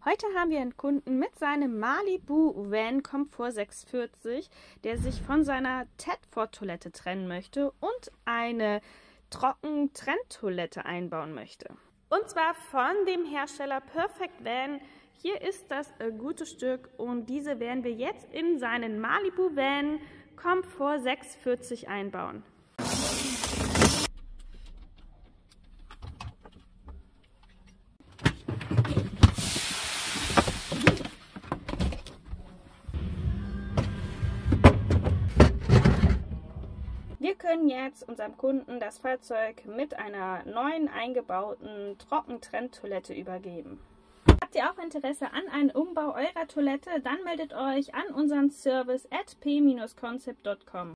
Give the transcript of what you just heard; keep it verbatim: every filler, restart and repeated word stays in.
Heute haben wir einen Kunden mit seinem Malibu Van Komfort sechshundertvierzig, der sich von seiner Tedford-Toilette trennen möchte und eine Trocken-Trenntoilette einbauen möchte. Und zwar von dem Hersteller Perfect Van. Hier ist das äh, gute Stück und diese werden wir jetzt in seinen Malibu Van Komfort sechshundertvierzig einbauen. Wir können jetzt unserem Kunden das Fahrzeug mit einer neuen eingebauten Trockentrenntoilette übergeben. Habt ihr auch Interesse an einem Umbau eurer Toilette? Dann meldet euch an unseren Service at p dash concept punkt com.